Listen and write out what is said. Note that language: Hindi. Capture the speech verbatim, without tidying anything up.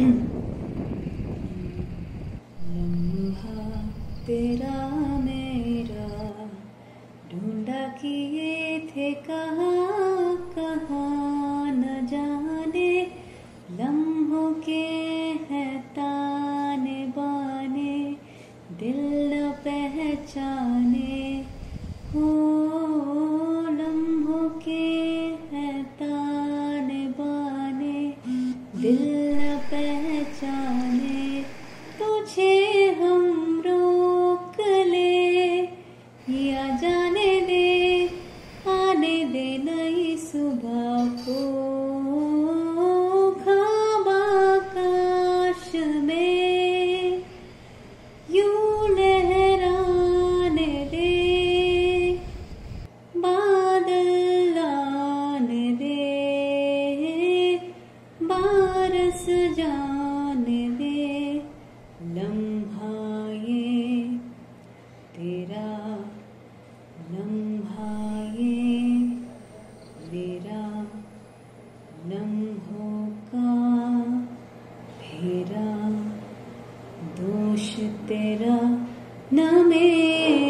लम्हा तेरा मेरा ढूंढा किए थे कहाँ कहाँ न जाने, लम्हों के हैं ताने बाने दिल न पहचाने। हो लम्हों के हैं ताने बाने दिल न पहचाने। तुझे हम रोक ले या जाने दे, आने दे नई सुबह को ख्वाब आकाश में यूं लहराने दे, बादल आने दे, बारिश जाने दे। लम्हा ये तेरा, लम्हा ये मेरा, लम्हों का फेरा, दोष तेरा न मेरा।